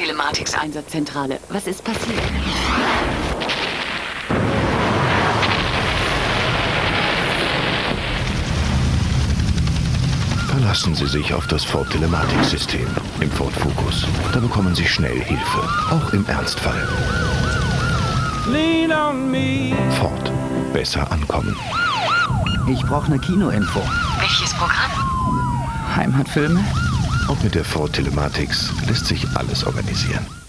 Telematics Einsatzzentrale. Was ist passiert? Verlassen Sie sich auf das Ford Telematics-System im Ford Focus. Da bekommen Sie schnell Hilfe, auch im Ernstfall. Ford. Besser ankommen. Ich brauche eine Kinoinfo. Welches Programm? Heimatfilme? Und mit der Ford Telematics lässt sich alles organisieren.